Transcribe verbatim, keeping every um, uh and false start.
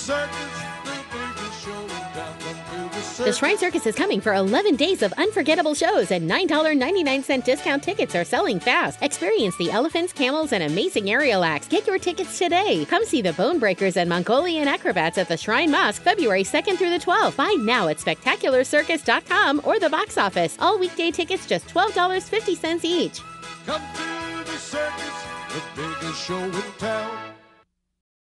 circus, the biggest show in town. Come to the circus. The Shrine Circus is coming for eleven days of unforgettable shows, and nine ninety-nine discount tickets are selling fast. Experience the elephants, camels, and amazing aerial acts. Get your tickets today. Come see the Bone Breakers and Mongolian Acrobats at the Shrine Mosque, February second through the twelfth. Buy now at spectacular circus dot com or the box office. All weekday tickets just twelve dollars and fifty cents each. Come to the circus, the biggest show in town.